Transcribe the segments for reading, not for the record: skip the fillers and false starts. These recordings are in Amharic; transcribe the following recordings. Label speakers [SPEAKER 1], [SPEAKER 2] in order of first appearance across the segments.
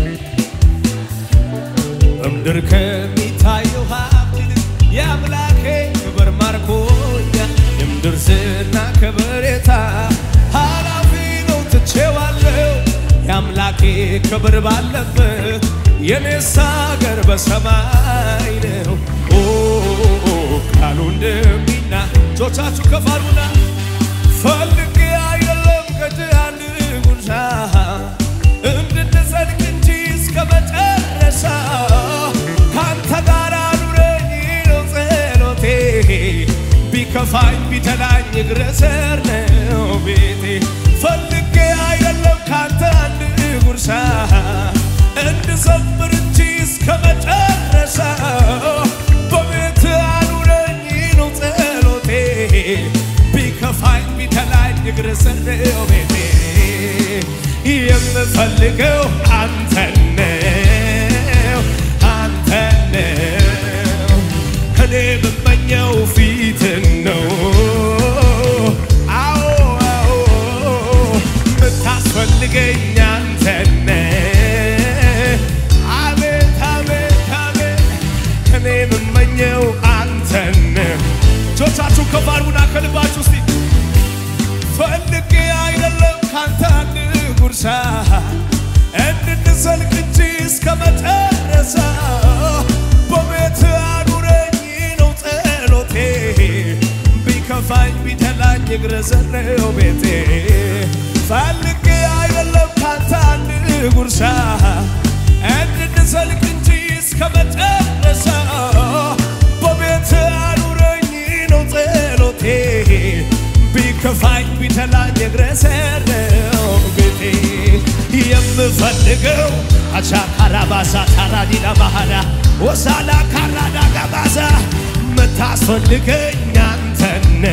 [SPEAKER 1] እምድር ከሚታየው ሀብት የአምላኬ ክብር ማርኮኛል የምድር ዝና ከበሬታ ኃላፊ ነው ትቼዋለሁ የአምላኬ ክብር ባለበት የኔስ አገር በሰማይ ነው ቃሉ እንደሚና ጆቻችሁ ከፍ አድርጉና ፈልጌ አይደለም ከእጅህ አንድ ጉርሻ እንድንዘልቅ እንጂ እስከ መጨረሻ ካንተ ጋር ኑረኝ ነው ጸሎቴ ቢከፋኝ ቢተላኝ እግረ ስር ነው ቤቴ ፈልጌ አይደለም ካንተ አንድ ጉርሻ እንድዘምር እንጂ እስከ መጨረሻ በቤት አኑረኝ ነው ጸሎቴ ቢከፋኝ ቢተላኝ እግረ ስር ነው ቤቴ የምፈልገው አንተን ነው አንተን ነው እኔ የምመኘው ፊትን ነው አዎ አዎ የምታስፈልገኝ አንተን አቤት አቤት አቤት እኔ የምመኘው አንተን ጆቻችሁ ከፍ አድርጉና ከልባችሁ እስቲ ፈልጌ አይደለም ካንተ አንድ ጉርሻ እንድንዘልቅ እንጂ እስከ መጨረሻ በቤት አኑረኝ ነው ጸሎቴ ቢከፋኝ ቢተላኝ እግረ ስር ነው ቤቴ ፈልጌ አይደለም ካንተ አንድ ጉርሻ እንድንዘልቅ እንጂ እስከ መጨረሻ በቤት አኑረኝ ነው ጸሎቴ ቢከፋኝ ቢተላኝ እግረ ስር ነው ቤቴ የምፈልገው አቻካራባሳ ታራዲና ማሃዳ ወሳላ ካራዳ ጋባዛ የምታስፈልገኝ አንተነ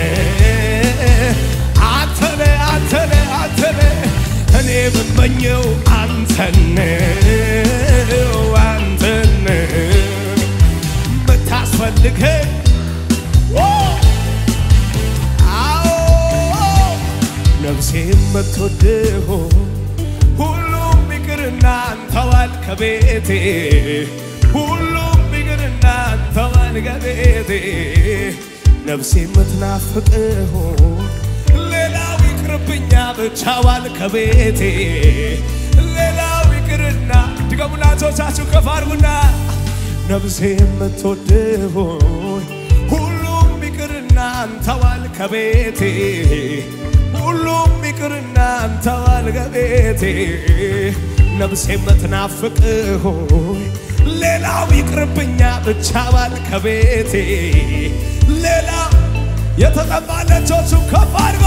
[SPEAKER 1] አንተነ አንተነ አንተነ እኔ የምመኘው አንተነ አንተነ የምታስፈልገኝ ነፍሴ የምትወድህ ሁሉም ይቅርና አንተዋል ከቤቴ ሁሉም ይቅርና አንተዋል ከቤቴ ነፍሴ የምትናፍቅህ ሌላው ይቅርብኛ ብቻዋል ከቤቴ ሌላው ይቅርና ድገሙና ጆቻችሁ ከፍ አድርጉና ነፍሴ የምትወድህ ሁሉም ይቅርና አንተዋል ከቤቴ ሁሉም ይቅርና አንተዋል ከቤቴ ነፍሴ የምትናፍቅህ ሌላው ይቅርብኛ ብቻዋል ከቤቴ ሌላው የተጠማለቾቹ ከፍ አድርጎ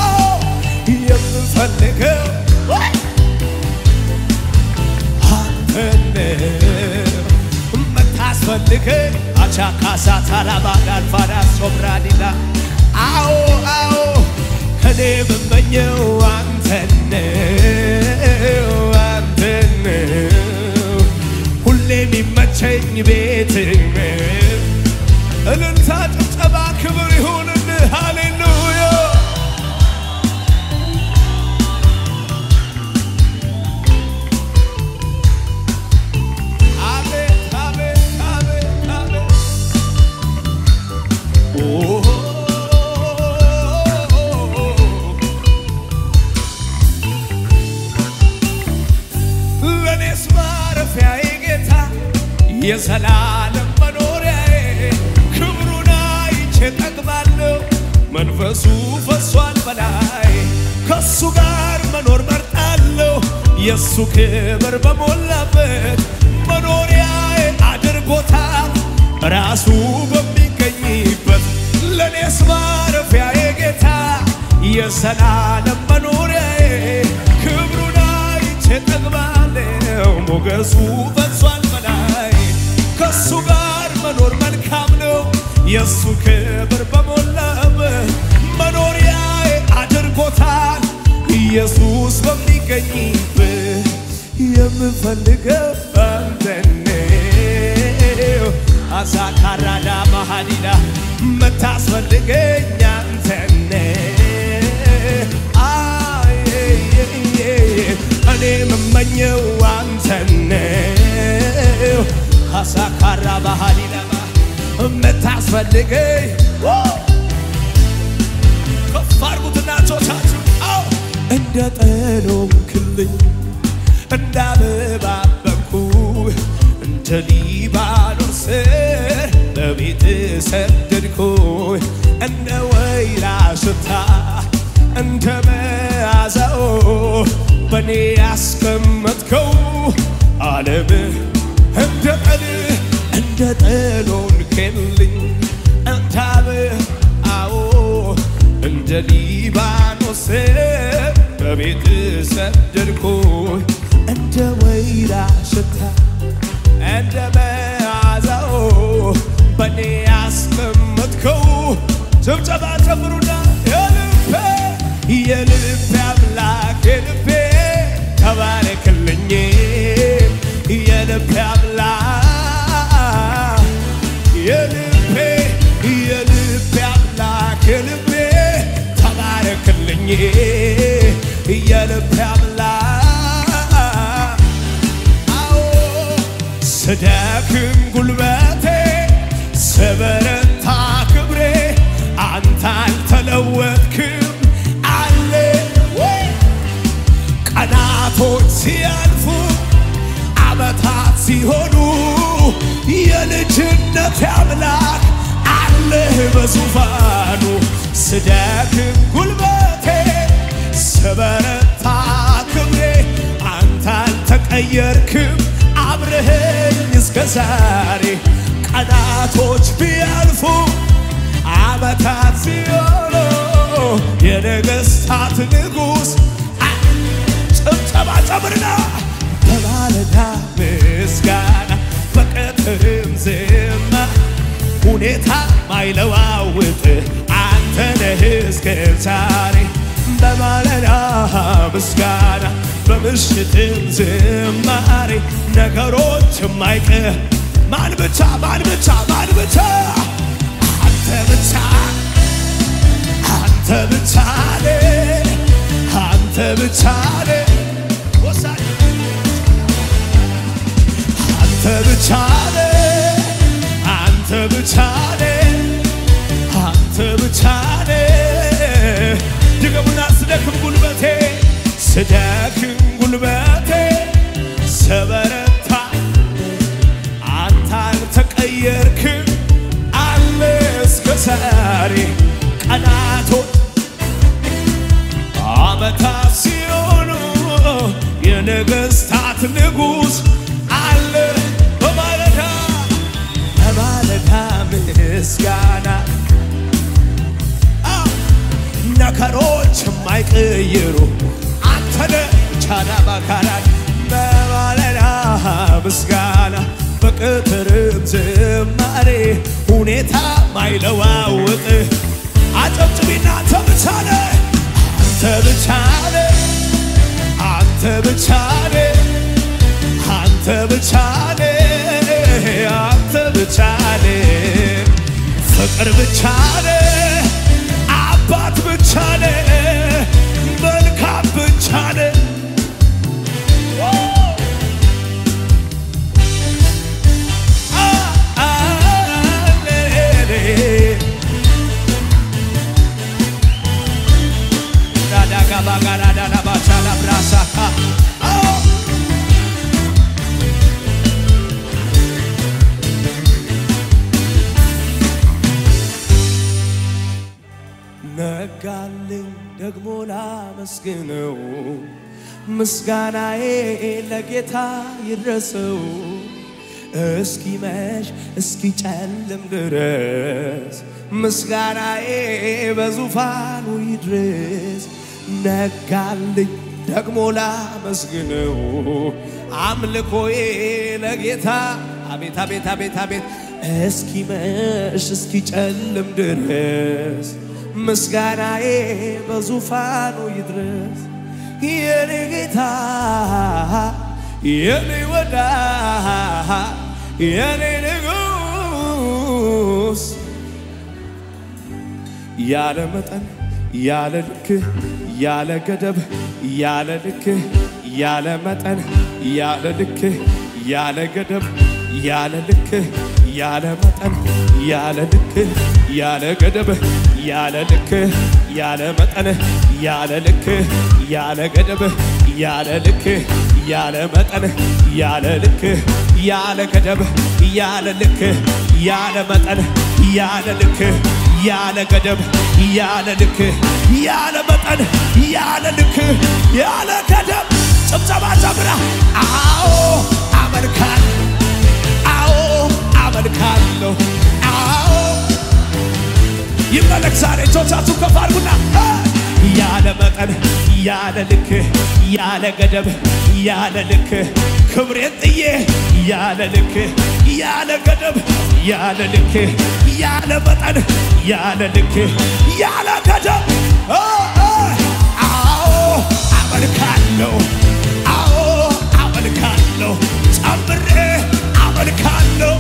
[SPEAKER 1] የምፈልገው አንተን የምታስፈልገኝ አቻካሳ ታላባጋል ፋዳ ሶብራዲና አዎ አዎ እኔ የምመኘው አንተን አንተን ሁሌ የሚመቸኝ ቤት እልልታ ጭብጨባ ክብር ይሁንልህ ሃሌሉያ አቤት አቤት አቤት አቤት ለኔስ ማረፊያዬ ጌታ የዘላለም መኖሪያዬ ክብሩን አይቼ ጠግባለሁ መንፈሱ ፈሷል በላይ ከሱ ጋር መኖር መርጣለሁ የሱ ክብር በሞላበት መኖሪያዬ አድርጎታል ራሱ በሚገኝበት ለኔስ ማረፊያዬ ጌታ የዘላለም መኖሪያዬ ክብሩን አይቼ ጠግባለሁ ሞገሱ ፈሷል በላይ ከሱ ጋር መኖር መልካም ነው የሱ ክብር በሞላበት መኖሪያዬ አድርጎታል ኢየሱስ በሚገኝበት የምፈልገው አንተን አዛካራዳ ማሃዲዳ መታስፈልገኝ አንተን እኔ የምመኘው አንተን ሲያስፈልገኝ ከፍ አድርጉትና ጮታችሁ እንደ ጠሎንክልኝ እንደ አበባ አበብኩህ እንደ ሊባኖስ በቤት ሰደድኩህ እንደ ወይራ ሽታ እንደ መዓዛው በኔ ያስቀመጥከው ዓለም እንደ ጠሎንክልኝ እንደ አበባው እንደ ሊባኖስ በቤት ሰደድኩህ እንደ ወይራ ሽታ እንደ መዓዛው በኔ ያስቀመጥከው ጭብጨባ ጨምሩና የልቤ አምላክ የልቤ ተባረክልኝ የልቤ አምላክ የልቤ አምላክ የልቤ ተባረክልኝ የልቤ አምላክ ስደክም ጉልበቴ ስበረታ ክብሬ አንተ አልተለወጥክም አለ ቀናቶች ሲያልፉ ዓመታት ሲሆኑ የልጅነት አምላክ አለህ በዙፋኑ ስደክም ጉልበቴ ስበረታ ክብሬ አንተ አልተቀየርክም አብረኸኝ እስከ ዛሬ ቀናቶች ቢያልፉ ዓመታት ሲሆኑ የነገሥታት ንጉሥ ጭብጨባ ጨምርና በማለዳ ምስጋና በቀትርም ዝማ ሁኔታ ማይለዋውጥ አንተ ነህ እስከ ዛሬ በማለዳ ምስጋና በምሽትም ዝማሬ ነገሮች የማይቀር ማን ብቻ አንተ ብቻ አንተ ብቻ አንተ ብቻ ወሳኝ አንተ ብቻ አንተ ብቻ አንተ ብቻ ድገሙና ስደክም ጉልበቴ ስበረታ አንተ አልተቀየርክም አለ እስከ ዛሬ ቀናቶች ዓመታት ሲሆኑ የነገሥታት ንጉሥ አለ በማለዳ ምስጋና ነገሮች የማይቀየሩ አንተ ነህ ቻና ባካራን በማለዳ ምስጋና በቀትርም ዝማሬ ሁኔታ ማይለዋውጥ አጨብጭቢና አንተ ብቻ ነህ አንተ ብቻ ነህ አንተ ብቻ ነህ አንተ ብቻ ነህ ፍቅር ብቻ ነህ አባት ብቻ ነህ መልካም ብቻ ነህ ነጋልኝ ደግሞ ላመስግነው ምስጋናዬ ለጌታ ይድረሰው እስኪመሽ እስኪጨልም ድረስ ምስጋናዬ በዙፋኑ ይድረስ ነጋልኝ ደግሞ ላመስግነው አምልኮዬ ለጌታ አቤት አቤት አቤት አቤት እስኪመሽ እስኪጨልም ድረስ ምስጋናዬ በዙፋኑ ይድረስ የኔ ጌታ የኔ ወዳጅ የኔ ንጉሥ ያለ መጠን ያለ ልክ ያለ ገደብ ያለ ልክ ያለ መጠን ያለ ልክ ያለ ገደብ ያለ ልክ ያለ መጠን ያለ ልክ ያለ ገደብ ያለ ልክ ያለ መጠን ያለ ልክ ያለ ገደብ ያለ ልክ ያለ መጠን ያለ ልክ ያለ ገደብ ያለ ልክ ያለ መጠን ያለ ልክ ያለ ገደብ ያለ ልክ ያለ መጠን ያለ ልክ ያለ ገደብ ጭብጨባ ጨምራ አዎ አመልካለሁ አዎ አመልካለሁ አዎ ይመለክ ዛሬ እጆቻችሁ ከፍ አድርጉና ያለ መጠን ያለ ልክ ያለ ገደብ ያለ ልክ ክብሬን ጥዬ ያለ ልክ ያለ ገደብ ያለ ልክ ያለ መጠን ያለ ልክ ያለ ገደብ አዎ አመልካለሁ አዎ አመልካለሁ ጨምሬ አመልካለሁ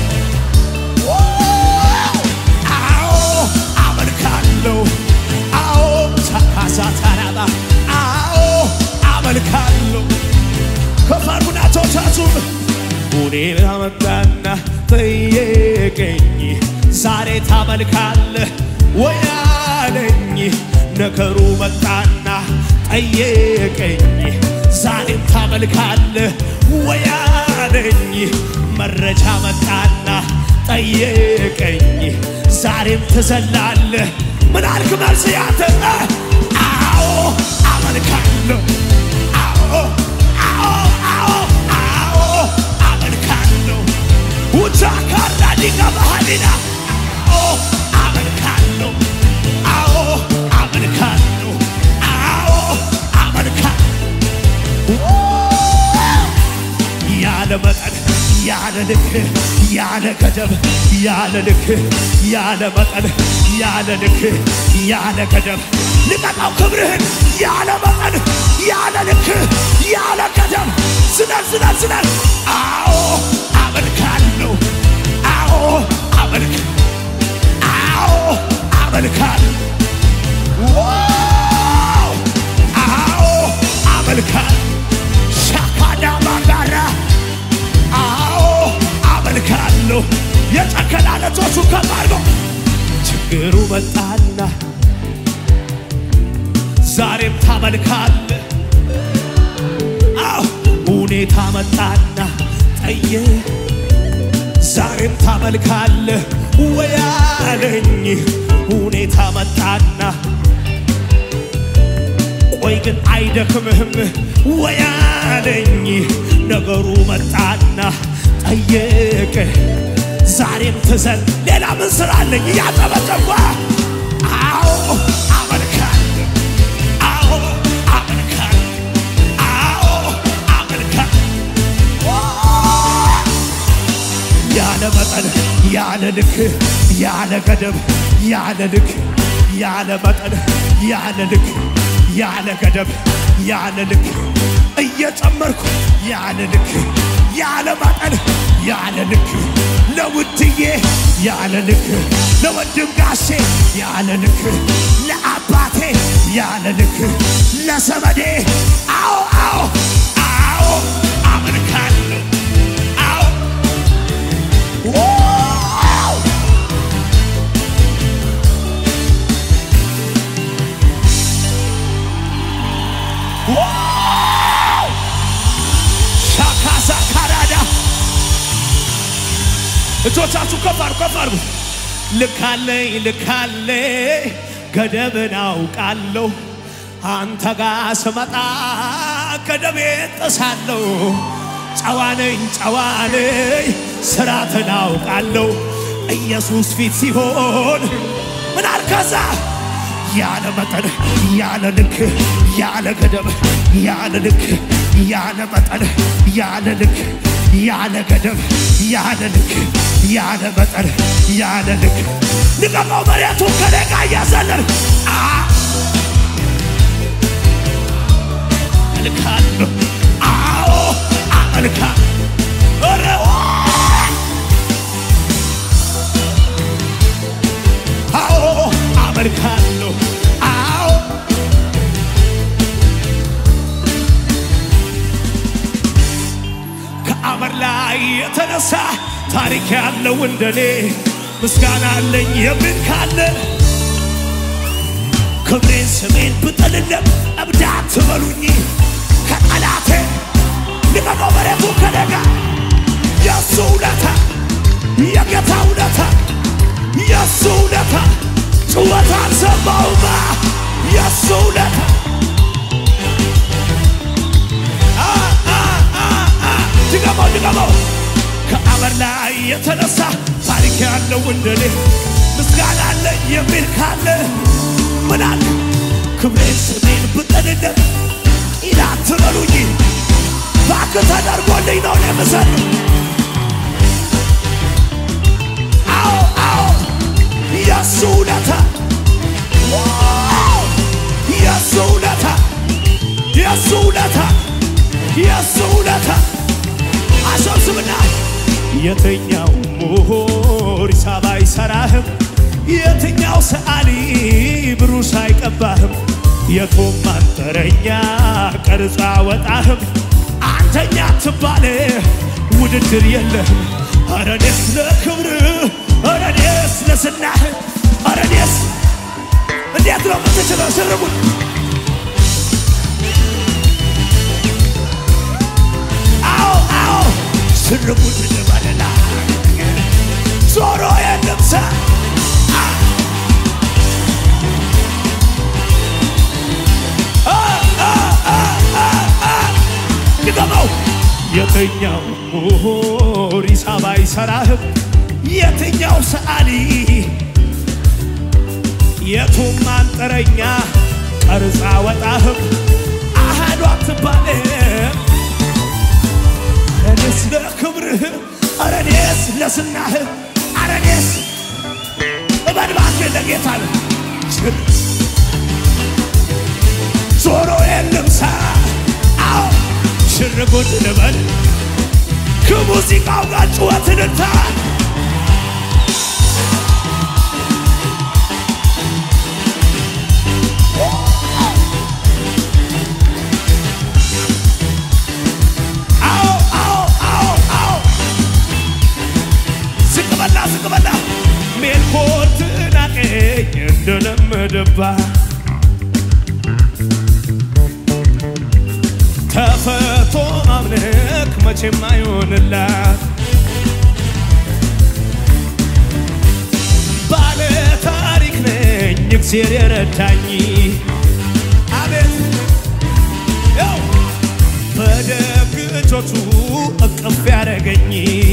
[SPEAKER 1] አዎ አመልካለሁ አዎ ሳካሳታራባ አዎ አመልካለሁ ከፋርጉና ቶቻቱም ሁኔታ መጣና ጠየቀኝ ዛሬ ታመልካለህ ወይ አለኝ ነገሩ መጣና ጠየቀኝ ዛሬም ታመልካለህ ወይ አለኝ መረጃ መጣና ጠየቀኝ ዛሬም ትዘላለህ ምን አልክ መልስ ያንተ አዎ አመልካለሁ አዎ አዎ አዎ አዎ አመልካለሁ ውጫካራ ዲጋባሃሊና አዎ አመልካለሁ አዎ አመልካለሁ አዎ አመልካለሁ ያለ መጠን ያለ ልክ ያለ ገደብ ያለ ልክ ያለ መጠን ያለ ልክ ያለ ገደብ ልቀቀው ክብርህን ያለ መጠን ያለ ልክ ያለ ገደብ ዝናል ዝናል ዝናል አዎ አመልካለሁ አዎ አመልክ አዎ አመልካለሁ አዎ አመልካለሁ ሻካዳ ባጋራ አዎ አመልካለሁ የጨከላለቶቹ ከማርጎ ችግሩ መጣና ዛሬም ታመልካለህ አዎ ሁኔታ መጣና ጠየ ዛሬም ታመልካለህ ወይ አለኝ ሁኔታ መጣና ቆይ ግን አይደክምህም ወይ አለኝ ነገሩ መጣና ጠየቀ ዛሬም ትዘን ሌላ ምን ስራ አለኝ እያጠበጠባ አዎ አመልካለሁ አዎ አመልካለሁ አዎ አመልካለሁ ያለ መጠን ያለ ልክ ያለ ገደብ ያለ ልክ ያለ መጠን ያለ ልክ ያለ ገደብ ያለ ልክ እየጨመርኩ ያለ ልክ ያለ መጠን ያለ ልክ ለውድዬ ያለ ልክ ለወንድም ጋሼ ያለ ልክ ለአባቴ ያለ ልክ ለዘመዴ አዎ አዎ አዎ አመልካለሁ አዎ ሻካሳ ካራዳ እጆቻችሁ ከፍ አድርጉ ልካለኝ ልካለኝ ገደብን አውቃለሁ አንተ ጋር ስመጣ ገደቤን ጥሳለሁ ጨዋነኝ ስራትን አውቃለሁ ኢየሱስ ፊት ሲሆን ምን አልከዛ ያለ መጠን ያለ ልክ ያለ ገደብ ያለ ልክ ያለ መጠን ያለ ልክ ያለ ገደብ ያለ ልክ ያለ መጠን ያለ ልክ ልቀቀው መሬቱን ከደጋ እያዘለል አመልካለሁ አዎ አመልካለሁ አዎ አመልካለሁ አዎ ከአመድ ላይ የተነሳ ታሪክ ያለው እንደኔ ምስጋና አለኝ የሚል ካለ ክብሬን ስሜን ብጥልለት እብድ አትበሉኝ ከጠላቴ ልቀቀው መሬቱ ከደጋ የሱ ውለታ የጌታ ውለታ የሱ ውለታ ጩኸት አልሰማሁማ የሱ ውለታ ድገመው ከአመድ ላይ የተነሳ ታሪክ ያለው እንደኔ ምስጋና አለኝ የሚል ካለ ምን አለ ክብሬን ስሜን ብጥልለት ቂል አትበሉኝ እባክህ ተደርጎልኝ ነው የምሰጠው የሱ ውለታ የሱ ውለታ የሱ ውለታ የሱ ውለታ አሰብስብና የትኛው ምሁር ሂሳብ አይሰራህም የትኛው ሰዓሊ ብሩሽ አይቀባህም የቶም አንተረኛ ቀርጻ ወጣህም አንተኛ ትባለ ውድድር የለህም ኧረ እኔስ ለክብርህ ኧረ እኔስ ለዝናህ ኧረ እኔስ እንዴት ነው የምትችለው ሽርጉድ አዎ ሽርጉድ ልበልና ዞሮ የለምሳ ድገመው የትኛው ምሁር ሂሳብ አይሰራህም የትኛው ሰዓሊ የቱም አንጥረኛ ቀርጻ ወጣህም አሃዱ አትባልም ኧረ እኔስ ለክብርህ ኧረ እኔስ ለዝናህ ኧረ እኔስ እባክህ ለጌታ ነው ዞሮ የለምሳ አዎ ሽርጉድ ልበል ከሙዚቃው ጋር ጩኸትን እንታ ዝቅበላ ሜልኮት ናቀኝ እንደለመደባ ተፈቶ ማምለክ መቼም አይሆንላት ባለ ታሪክ ነኝ እግዚአብሔር የረዳኝ አቤት ያው በደግ እጆቹ እቅፍ ያደረገኝ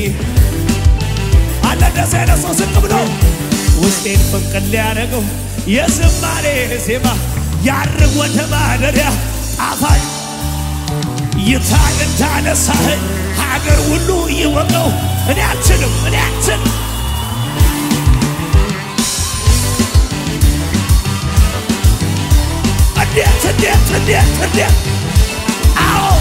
[SPEAKER 1] አለ ደስ ያለው ሰው ዝቅ ብሎ ውስጤን ፈንቅል ያደረገው የዝማሬ ዜማ ያርግ ወደ ማደሪያ ጣፋጭ ይታይ እንዳነሳኸኝ ሀገር ሁሉ ይወቀው እኔ አልችልም እንዴት አዎ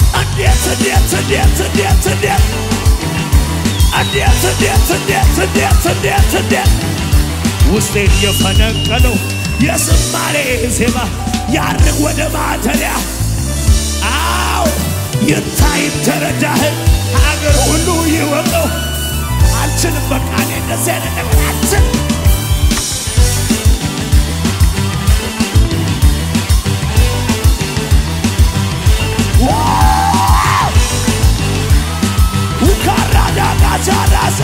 [SPEAKER 1] እንዴት ውስጤን የፈነቀለው የዝማሬ ዜማ ያርግ ወደ ማደሪያ አዎ ይታይ ተረዳኸኝ ሀገር ሁሉ ይወቀው አልችልም በቃ እኔ እንደዚህ አይነት ነገር አልችልም ውካራዳ ጋቻራሳ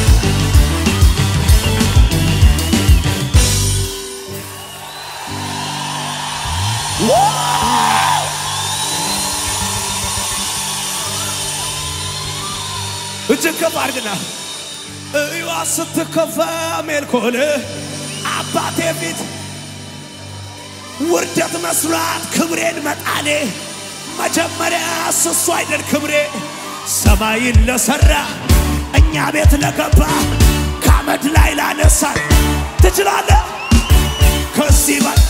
[SPEAKER 1] እጅግ ከፍ አድርግና እዩዋ ስትከፋ ሜልኮል አባቴ ፊት ውርደት መስሏት ክብሬን መጣሌ መጀመሪያ እሱ አይደል ክብሬ ሰማይን ለሰራ እኛ ቤት ለገባ ከአመድ ላይ ላነሳን ትችላለህ ከዚህ በላይ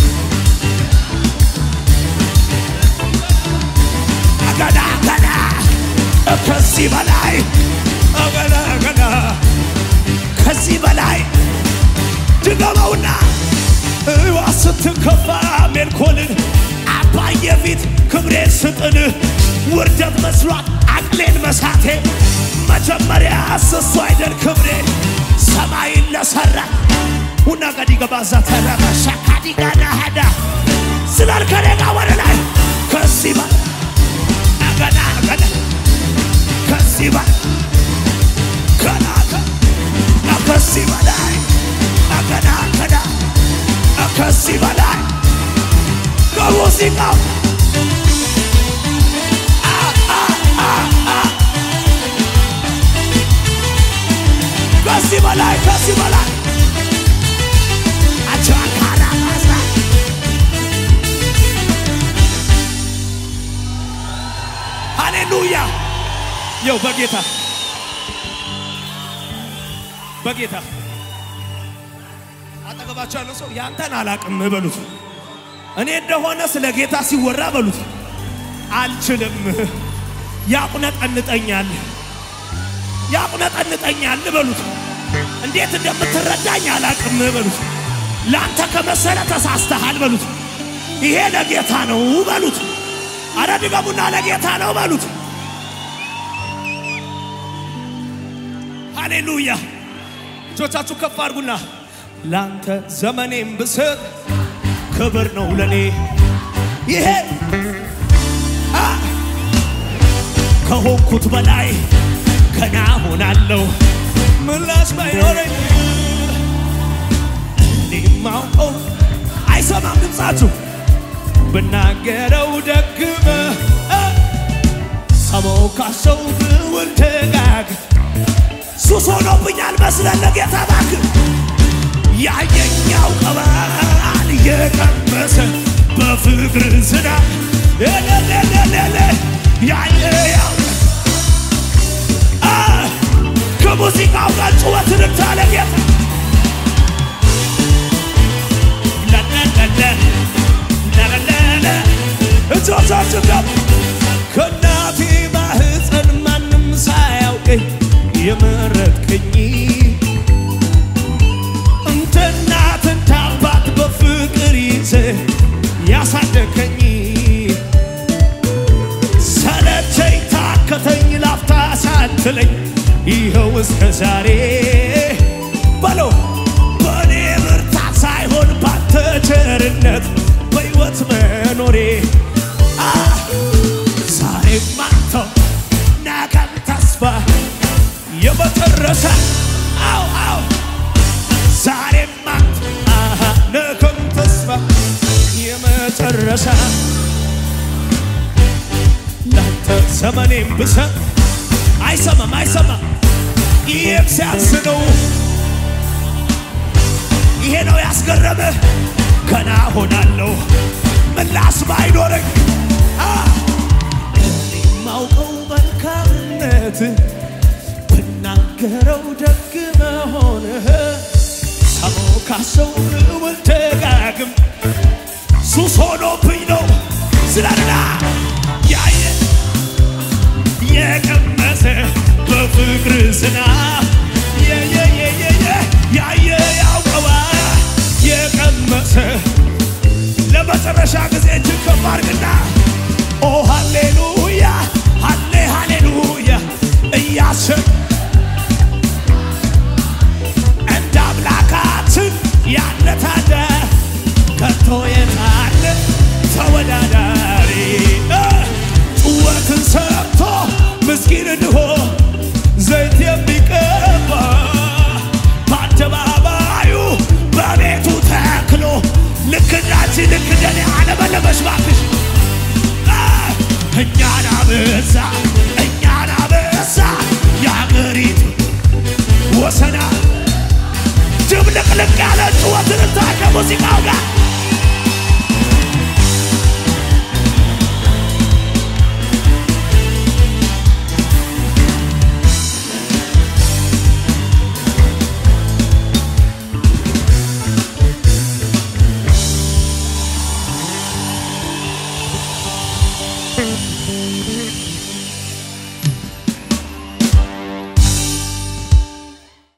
[SPEAKER 1] ገና ከዚህ በላይ ገና ከዚህ በላይ ድገመውና እዋ ስትከፋ ሜልኮልን አባዬ ፊት ክብሬን ስጥን ውርደት መስሏት አቅሌን መሳቴ መጀመሪያ እሱ አይደል ክብሬ ሰማይን ለሰራ ሁና ጋዲጋ ባዛተራ ሻካዲጋ ናሃዳ ስላልከረጋ ወረላይ ከሲባ አጋዳ አጋዳ ከሲባ ከናካ ከሲባ ላይ አጋዳ አጋዳ ከሲባ ላይ ከሙዚቃው ከሲባ ላይ ከሲባ ላይ ሃሌሉያ የው በጌታ አጠገባቸው ያለው ሰው ያንተን አላቅም በሉት እኔ እንደሆነ ስለ ጌታ ሲወራ በሉት አልችልም ያቁነጠንጠኛል በሉት እንዴት እንደምትረዳኝ አላቅም በሉት ላንተ ከመሰለ ተሳስተሃል በሉት ይሄ ለጌታ ነው በሉት አረድገሙና ለጌታ ነው በሉት ሃሌሉያ እጆቻችሁ ከፍ አድርጉና ላንተ ዘመኔን ብሰጥ ክብር ነው ለኔ ይሄ ከሆንኩት በላይ ገና ሆናለሁ ምላስ ባይኖረኝ እኔማውቀው አይሰማም ድምፃችሁ ብናገረው ደግመ ሰማው ካሰው ብውል ተጋግ ሱስ ሆኖብኛል መስለን ለጌታ ባክ ያየኛው ቀባል የቀመሰ በፍቅር ዝና ለለለለለ ያየኛው ከሙዚቃው ጋር ጩኸትን ታለጌታ ለለለለ እጆቻችሁ ጋር ከናቴ ማህፀን ማንም ሳያውቀኝ የመረጥከኝ እንደ እናት እንደ አባት በፍቅር ይዘህ ያሳደግከኝ ሰለቸኝ ታከተኝ ላፍታ ሳትለኝ ይኸው እስከ ዛሬ በለው በኔ ብርታት ሳይሆን ባንተ ቸርነት በሕይወት መኖሬ ዛሬም አንተው ነገም ተስፋ የመጨረሻ አው ዛሬም አንተ ነገም ተስፋ የመጨረሻ ላንተ ዘመኔን ብሰጥ አይሰማም ይሄም ሲያንስ ነው ይሄ ነው ያስገረመህ ገና ሆናለሁ ምላስ ባይኖረኝ እኔማውቀው መልካምነት ብናገረው ደግ መሆንህ ሰማው ካሰው ብውል ደጋግም ሱስ ሆኖብኝ ነው ስላልና ያየ የቀመሰ በፍቅር ዝና ያየ ያውቀዋ የቀመሰ ለመጨረሻ ጊዜ እጅግ ከፍ አድርግና ኦ ሃሌሉያ ሃሌሉያ እያስብ እንደ አምላካችን ያለ ታዲያ ከቶ የታለ ተወዳዳሪ ጩኸትን ሰምቶ ምስኪን ድሆ ዘይት የሚቀባ በአደባባዩ በቤቱ ተክሎ ልክ እንዳንቺ ልክ እንደኔ አለመለመሽ ባክሽ እኛን አበዛ የአገሪቱ ወሰና ድብልቅልቅ ያለ ጩኸትን ታከ ሙዚቃው ጋር